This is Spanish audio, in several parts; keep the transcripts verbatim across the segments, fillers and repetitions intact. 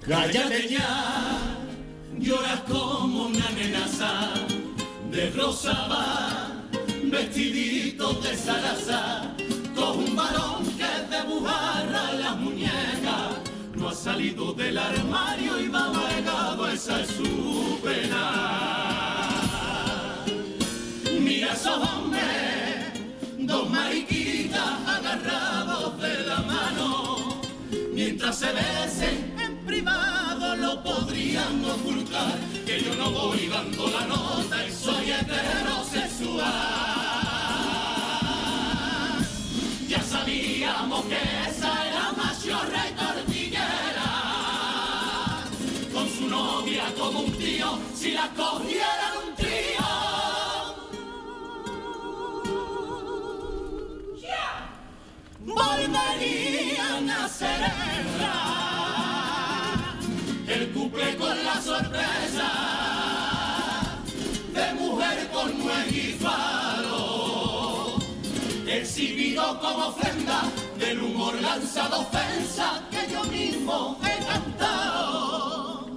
Cállate ya, lloras como una nenaza de rosa va, vestidito de zaraza, con un varón que de bujarra las muñecas, no ha salido del armario y va pegado, esa es su pena. Mira esos hombres, dos mariquitas agarrados de la mano, mientras se besen en privado lo podrían ocultar, que yo no voy dando la nota y soy heterosexual. Ya sabíamos que esa era machorra y tortillera, con su novia como un tío, si la cogieran un trío, volverían a ser hembra. El cuplé con la sorpresa de mujer con nuez y faro, exhibido como ofrenda del humor lanzado ofensa que yo mismo he cantado.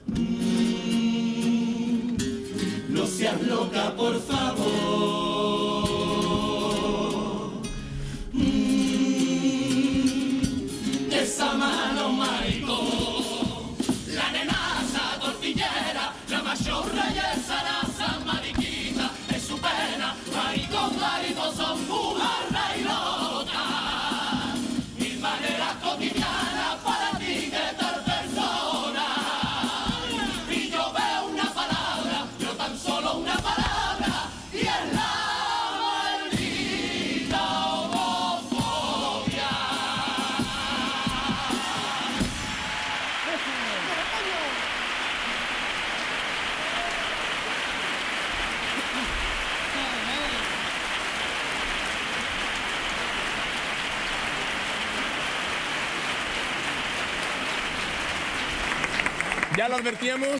Mm, no seas loca, por favor. Mm, esa mano maricón, la nenaza tortillera, la machorra y el zaraza mariquita, es su pena, maricón, marido son bujarra y loca. Mil maneras cotidianas para ti que tal persona. Y yo veo una palabra, yo tan solo una palabra, y es la maldita homofobia. Ya lo advertíamos.